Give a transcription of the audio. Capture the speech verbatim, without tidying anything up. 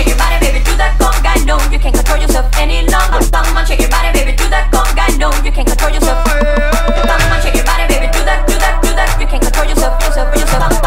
shake your body, baby, do that conga. No, you can't control yourself any longer. Come on, shake your body, baby, do that conga. No, you can't control yourself. Come on, shake your body, baby, do that, do that, do that. You can't control yourself, yourself, yourself.